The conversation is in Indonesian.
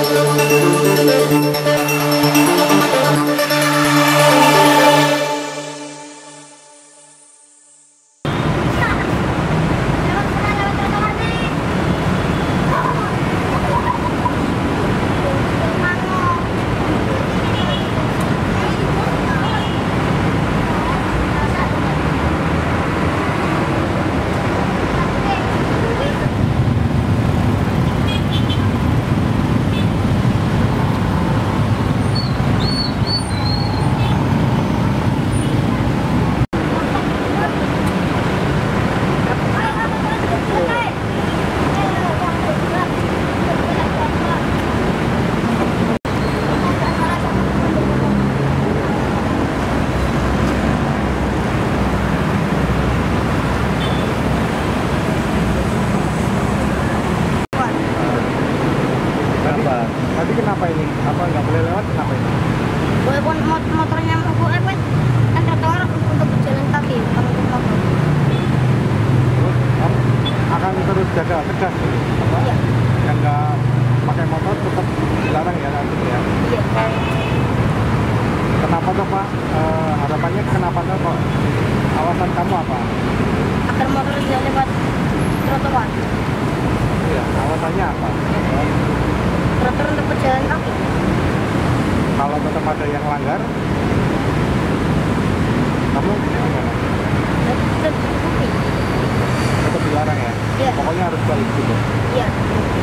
Tadi kenapa ini? Apa nggak boleh lewat? Kenapa ini? Boleh pun motornya mau kan trotoar untuk berjalan kaki, bukan untuk motor. Terus akan terus jaga tegas ini, apa? Iya. Yang nggak pakai motor tetap dilarang ya nanti ya? Iya. Kenapa tuh Pak? Harapannya kenapa tuh kok? Alasan kamu apa? Agar motor tidak lewat trotoar. Iya, alasannya apa? Trotoar untuk berjalan kaki. Kalau tetap ada yang langgar, kamu gimana? Tetap bukti. Tetap dilarang ya? Iya. Pokoknya harus balik gitu. Iya.